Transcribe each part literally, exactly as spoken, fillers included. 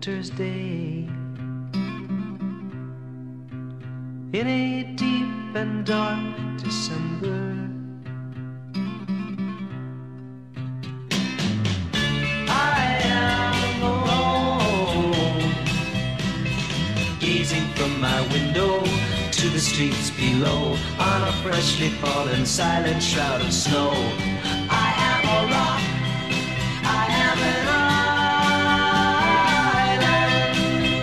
winter's day. In a deep and dark December, I am alone, gazing from my window to the streets below, on a freshly fallen silent shroud of snow. I am a rock, I am an island.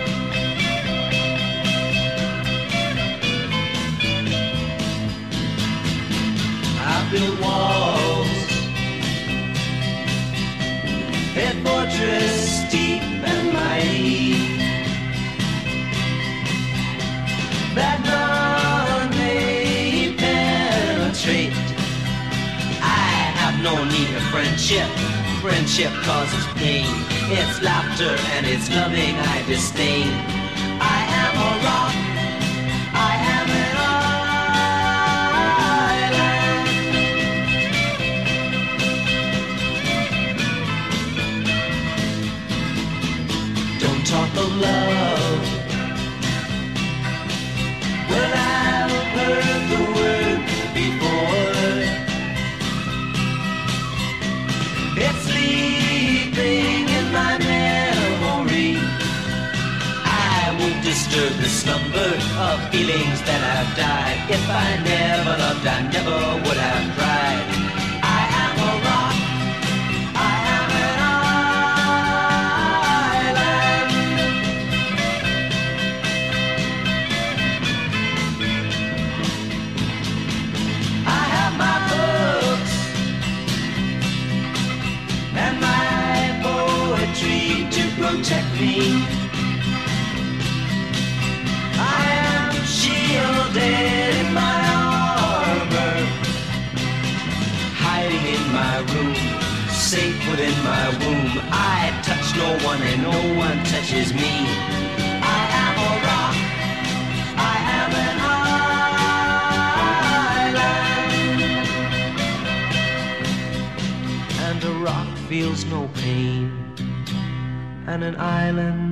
I built walls, a fortress deep and mighty, that none may penetrate. I have no need of friendship. Friendship causes pain. It's laughter and it's loving I disdain. I am a rock, I am an island. Don't talk of love, well, I've heard the word before. It's sleeping in my memory. I won't disturb the slumber of feelings that have died. If I never loved, I never would have tried. I am a rock, I am an island. I have my books and my poetry to protect me. I am shielded in my armor, hiding in my room, safe within my womb. I touch no one and no one touches me. I am a rock, I am an island. And a rock feels no pain, and an island